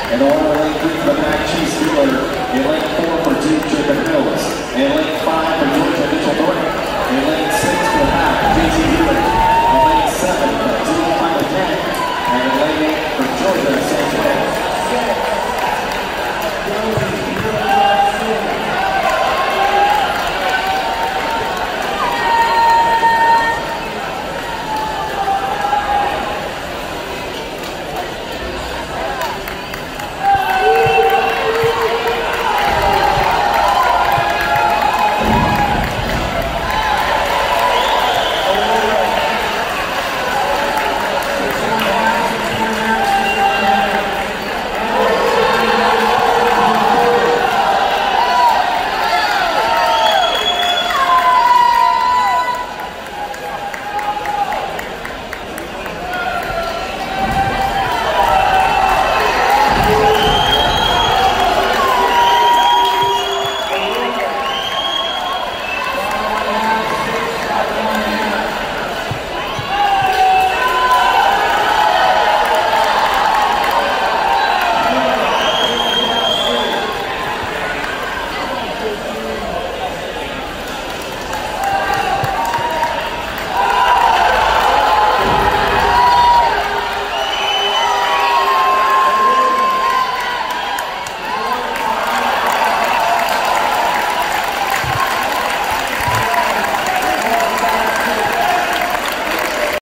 And on lane 3 for the Mac Cheese Stealer. In lane 4 for Duke Jacob Mills. In lane 5 for Georgia Mitchell Norton. In lane 6 for Mac JT Healy. In lane 7